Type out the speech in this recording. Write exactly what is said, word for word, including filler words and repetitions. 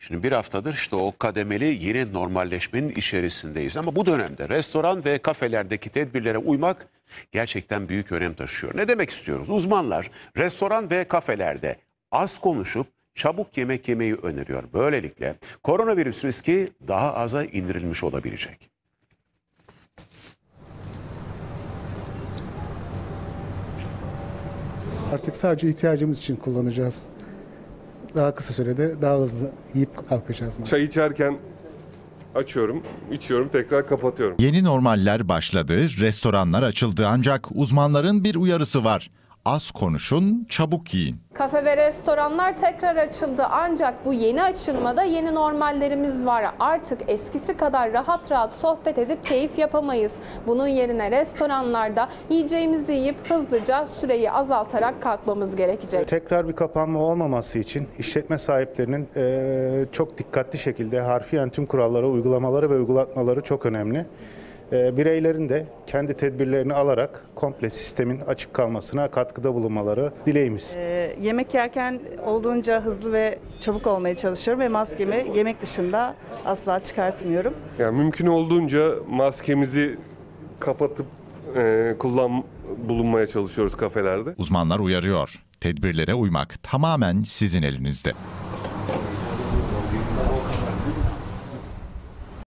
Şimdi bir haftadır işte o kademeli yeni normalleşmenin içerisindeyiz. Ama bu dönemde restoran ve kafelerdeki tedbirlere uymak gerçekten büyük önem taşıyor. Ne demek istiyoruz? Uzmanlar restoran ve kafelerde az konuşup çabuk yemek yemeyi öneriyor. Böylelikle koronavirüs riski daha aza indirilmiş olabilecek. Artık sadece ihtiyacımız için kullanacağız. Daha kısa sürede daha hızlı yiyip kalkacağız. Çay içerken açıyorum, içiyorum, tekrar kapatıyorum. Yeni normaller başladı, restoranlar açıldı ancak uzmanların bir uyarısı var. Az konuşun, çabuk yiyin. Kafe ve restoranlar tekrar açıldı ancak bu yeni açılmada yeni normallerimiz var. Artık eskisi kadar rahat rahat sohbet edip keyif yapamayız. Bunun yerine restoranlarda yiyeceğimizi yiyip hızlıca süreyi azaltarak kalkmamız gerekecek. Tekrar bir kapanma olmaması için işletme sahiplerinin e, çok dikkatli şekilde harfiyen tüm kurallara uygulamaları ve uygulatmaları çok önemli. E, bireylerin de kendi tedbirlerini alarak komple sistemin açık kalmasına katkıda bulunmaları dileğimiz. Ee, yemek yerken olduğunca hızlı ve çabuk olmaya çalışıyorum ve maskemi yemek dışında asla çıkartmıyorum. Yani mümkün olduğunca maskemizi kapatıp e, kullan bulunmaya çalışıyoruz kafelerde. Uzmanlar uyarıyor. Tedbirlere uymak tamamen sizin elinizde.